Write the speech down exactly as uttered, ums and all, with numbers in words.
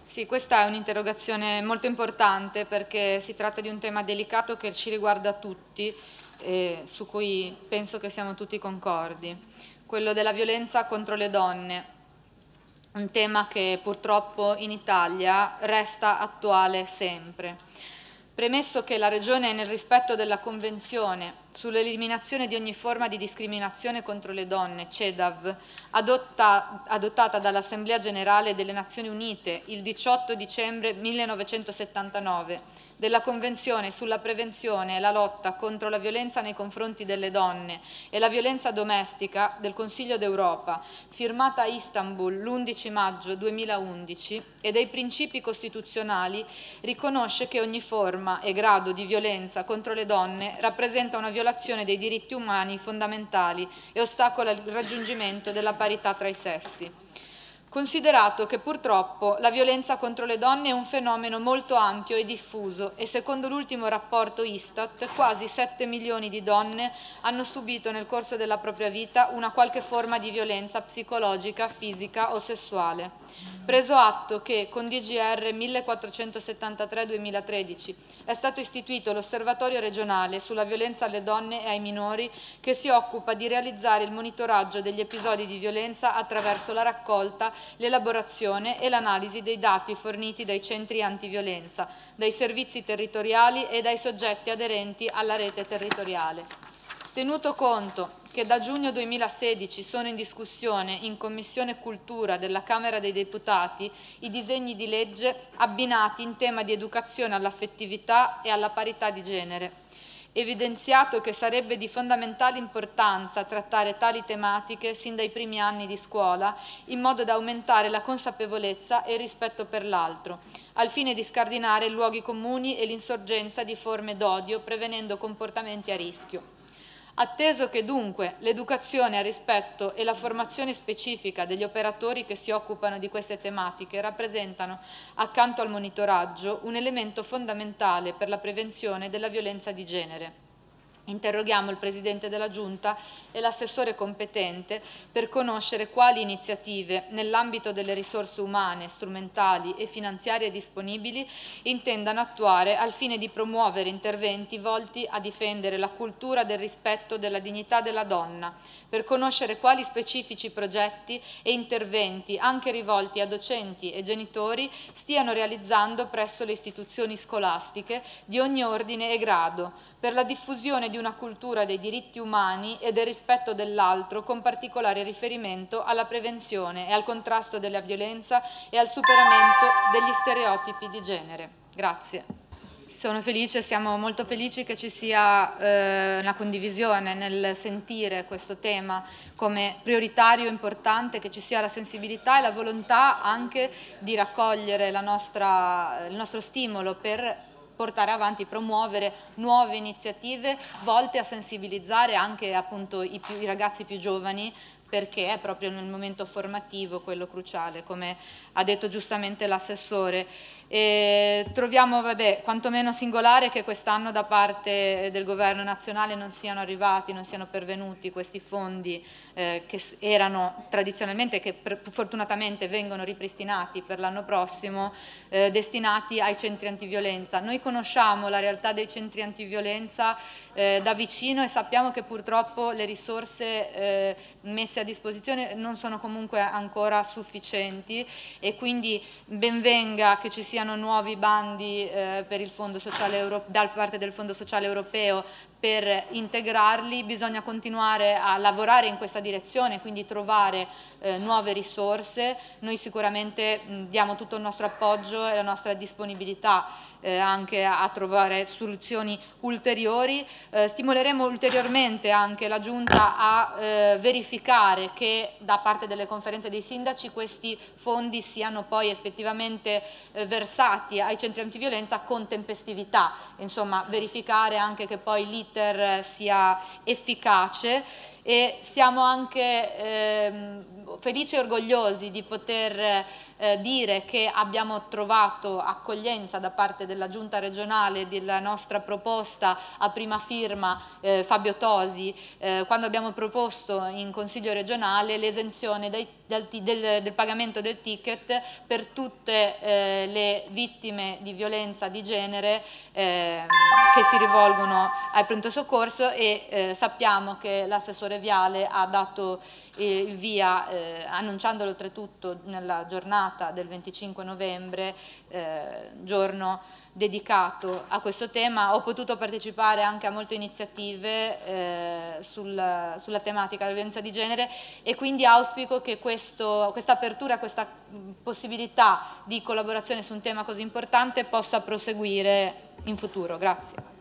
Sì, questa è un'interrogazione molto importante perché si tratta di un tema delicato che ci riguarda tutti e su cui penso che siamo tutti concordi. Quello della violenza contro le donne, un tema che purtroppo in Italia resta attuale sempre. Premesso che la Regione, nel rispetto della Convenzione sull'eliminazione di ogni forma di discriminazione contro le donne, CEDAW, adotta, adottata dall'Assemblea Generale delle Nazioni Unite il diciotto dicembre millenovecentosettantanove, della Convenzione sulla prevenzione e la lotta contro la violenza nei confronti delle donne e la violenza domestica del Consiglio d'Europa, firmata a Istanbul l'undici maggio duemilaundici, e dei principi costituzionali, riconosce che ogni forma e grado di violenza contro le donne rappresenta una violazione dei diritti umani fondamentali e ostacola il raggiungimento della parità tra i sessi. Considerato che purtroppo la violenza contro le donne è un fenomeno molto ampio e diffuso e secondo l'ultimo rapporto Istat quasi sette milioni di donne hanno subito nel corso della propria vita una qualche forma di violenza psicologica, fisica o sessuale. Preso atto che con D G R millequattrocentosettantatré duemilatredici è stato istituito l'Osservatorio regionale sulla violenza alle donne e ai minori che si occupa di realizzare il monitoraggio degli episodi di violenza attraverso la raccolta, l'elaborazione e l'analisi dei dati forniti dai centri antiviolenza, dai servizi territoriali e dai soggetti aderenti alla rete territoriale. Tenuto conto che da giugno duemilasedici sono in discussione in Commissione Cultura della Camera dei Deputati i disegni di legge abbinati in tema di educazione all'affettività e alla parità di genere, evidenziato che sarebbe di fondamentale importanza trattare tali tematiche sin dai primi anni di scuola, in modo da aumentare la consapevolezza e il rispetto per l'altro, al fine di scardinare i luoghi comuni e l'insorgenza di forme d'odio, prevenendo comportamenti a rischio. Atteso che dunque l'educazione al rispetto e la formazione specifica degli operatori che si occupano di queste tematiche rappresentano, accanto al monitoraggio, un elemento fondamentale per la prevenzione della violenza di genere. Interroghiamo il Presidente della Giunta e l'assessore competente per conoscere quali iniziative, nell'ambito delle risorse umane, strumentali e finanziarie disponibili, intendano attuare al fine di promuovere interventi volti a difendere la cultura del rispetto della dignità della donna, per conoscere quali specifici progetti e interventi, anche rivolti a docenti e genitori, stiano realizzando presso le istituzioni scolastiche di ogni ordine e grado, per la diffusione di una cultura dei diritti umani e del rispetto dell'altro, con particolare riferimento alla prevenzione e al contrasto della violenza e al superamento degli stereotipi di genere. Grazie. Sono felice, siamo molto felici che ci sia eh, una condivisione nel sentire questo tema come prioritario e importante, che ci sia la sensibilità e la volontà anche di raccogliere la nostra, il nostro stimolo per portare avanti, promuovere nuove iniziative volte a sensibilizzare anche appunto i, più, i ragazzi più giovani, perché è proprio nel momento formativo quello cruciale, come ha detto giustamente l'assessore. E troviamo, vabbè, quantomeno singolare che quest'anno da parte del Governo nazionale non siano arrivati, non siano pervenuti questi fondi eh, che erano tradizionalmente, che fortunatamente vengono ripristinati per l'anno prossimo, eh, destinati ai centri antiviolenza. Noi conosciamo la realtà dei centri antiviolenza eh, da vicino e sappiamo che purtroppo le risorse eh, messe a disposizione non sono comunque ancora sufficienti e quindi ben venga che ci siano nuovi bandi eh, per il Fondo Sociale Euro- da parte del Fondo Sociale Europeo per integrarli. Bisogna continuare a lavorare in questa direzione, quindi trovare eh, nuove risorse. Noi sicuramente mh, diamo tutto il nostro appoggio e la nostra disponibilità eh, anche a, a trovare soluzioni ulteriori. Eh, stimoleremo ulteriormente anche la Giunta a eh, verificare che da parte delle conferenze dei sindaci questi fondi siano poi effettivamente eh, versati ai centri antiviolenza con tempestività, insomma verificare anche che poi l'iter sia efficace. E siamo anche eh, felici e orgogliosi di poter eh, dire che abbiamo trovato accoglienza da parte della Giunta regionale della nostra proposta a prima firma eh, Fabio Tosi, eh, quando abbiamo proposto in Consiglio regionale l'esenzione dai, del, del, del pagamento del ticket per tutte eh, le vittime di violenza di genere eh, che si rivolgono al pronto soccorso, e eh, sappiamo che l'assessore Viale ha dato eh, il via, eh, annunciandolo oltretutto nella giornata del venticinque novembre, eh, giorno dedicato a questo tema. Ho potuto partecipare anche a molte iniziative eh, sul, sulla tematica della violenza di genere, e quindi auspico che questo, questa apertura, questa possibilità di collaborazione su un tema così importante possa proseguire in futuro. Grazie.